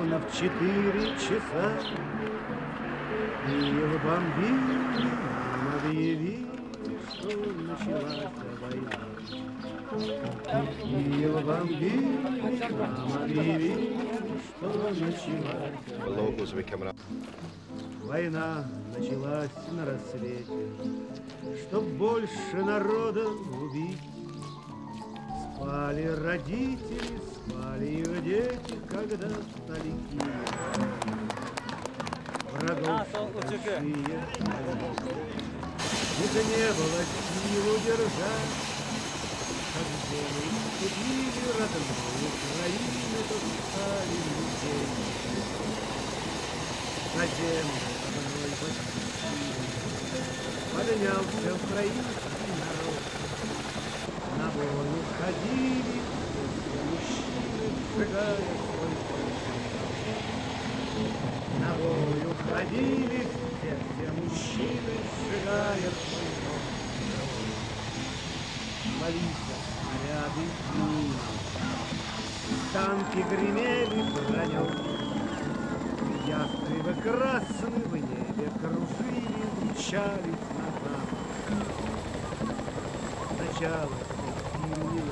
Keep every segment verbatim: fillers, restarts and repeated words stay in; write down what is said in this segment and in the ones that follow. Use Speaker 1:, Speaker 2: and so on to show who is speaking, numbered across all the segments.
Speaker 1: ровно в четыре часа Киев бомбили, нам объявили, что началась война. Киев бомбили, нам объявили, что началась война. Война началась на рассвете, чтоб больше народа убить. Спали родители, спали их дети, когда стали Киев. Врагов большие это не было сил удержать. Как земли ступили родной Украины, то стали людей. На землю одной батькивщины поднялся украинский народ. На бой уходили все мужчины, сжигая свой пол. На бой уходили все, все мужчины, сжигая свой пол. Молися, снаряды мимо, танки гремели броней. Ястребы красные в небе кружили, мчались назад. Начало зимней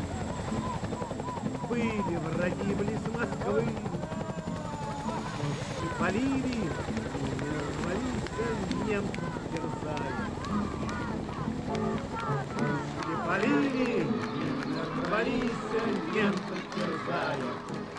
Speaker 1: были враги близ Москвы. Кости полили, и рвались немцев терзая. Кости полили, и рвались немцев терзая.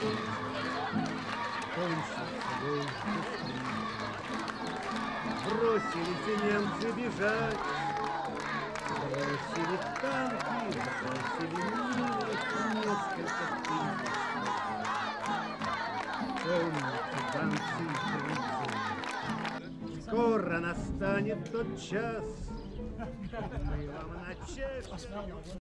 Speaker 1: Бросились немцы бежать, бросили танки, бросили мины, несколько тысяч. Помните, танцы и скоро настанет тот час, мы вам на честь.